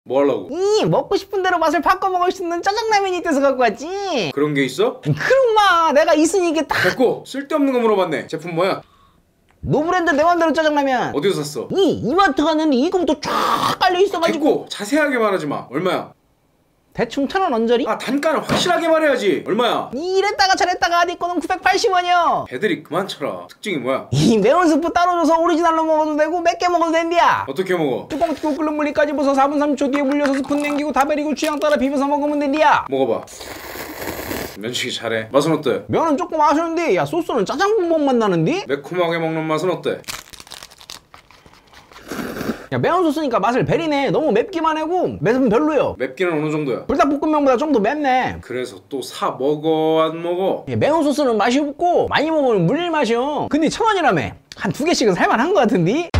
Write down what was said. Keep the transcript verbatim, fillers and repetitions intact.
뭐 하려고? 이 먹고 싶은 대로 맛을 바꿔 먹을 수 있는 짜장라면이 있대서 갖고 왔지. 그런 게 있어? 그럼 마 내가 있으니 이게 딱. 됐고, 쓸데없는 거 물어봤네. 제품 뭐야? 노브랜드 내 맘대로 짜장라면. 어디서 샀어? 이 이마트 갔는데 이거부터 쫙 깔려 있어가지고. 됐고, 자세하게 말하지 마. 얼마야? 대충 천 원 언저리? 아, 단가는 확실하게 말해야지. 얼마야? 이랬다가 저랬다가 네 거는 구백팔십 원이요. 배들이 그만 쳐라. 특징이 뭐야? 이 매운 스프 따로 줘서 오리지널로 먹어도 되고 몇 개 먹어도 된디야. 어떻게 먹어? 뚜껑 뜯고 끓는 물리까지 부어서 사 분 삼십 초 뒤에 물려서 스푼 남기고 다 베리고 취향 따라 비벼서 먹으면 된디야. 먹어봐. 면치기 잘해. 맛은 어때? 면은 조금 아쉬운데 야 소스는 짜장 국물 맛 나는데? 매콤하게 먹는 맛은 어때? 야 매운 소스니까 맛을 베리네. 너무 맵기만 하고 매운 별로요. 맵기는 어느 정도야? 불닭볶음면보다 좀 더 맵네. 그래서 또 사 먹어 안 먹어? 야, 매운 소스는 맛이 없고 많이 먹으면 물릴 맛이요. 근데 천 원이라며 한 두 개씩은 살만한 거 같은데?